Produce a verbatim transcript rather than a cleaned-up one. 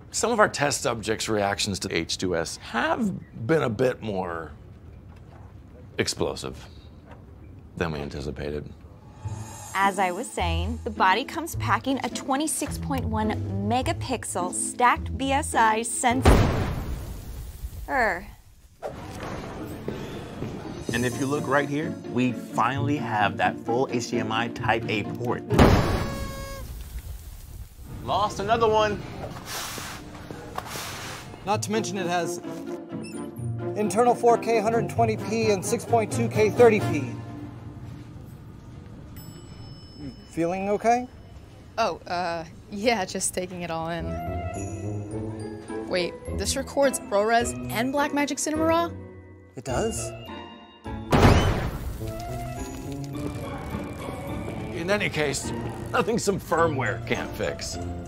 Some of our test subjects' reactions to H two S have been a bit more explosive than we anticipated. As I was saying, the body comes packing a twenty-six point one megapixel stacked B S I sensor. And if you look right here, we finally have that full H D M I Type A port. Lost another one. Not to mention it has internal four K one twenty p and six point two K thirty p. Feeling okay? Oh, uh, yeah, just taking it all in. Wait, this records ProRes and Blackmagic Cinema Raw? It does? In any case, nothing some firmware can't fix.